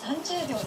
30秒です。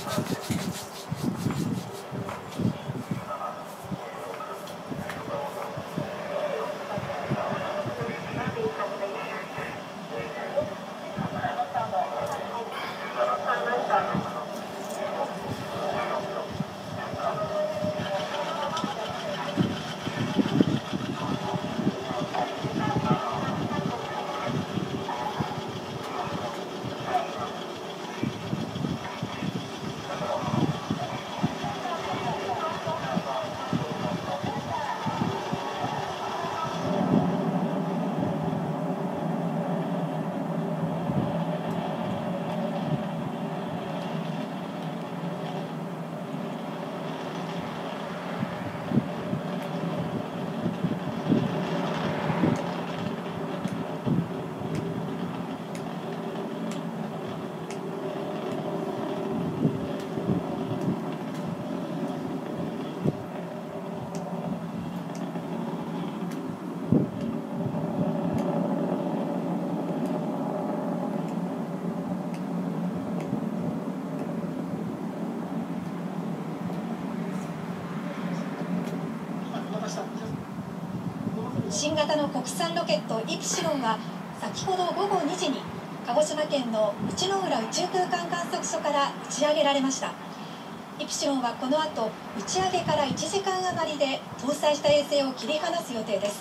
新型の国産ロケットイプシロンは先ほど午後2時に鹿児島県の内之浦宇宙空間観測所から打ち上げられました。イプシロンはこの後打ち上げから1時間余りで搭載した衛星を切り離す予定です。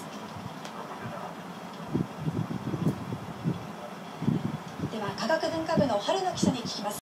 では科学文化部の春野記者に聞きます。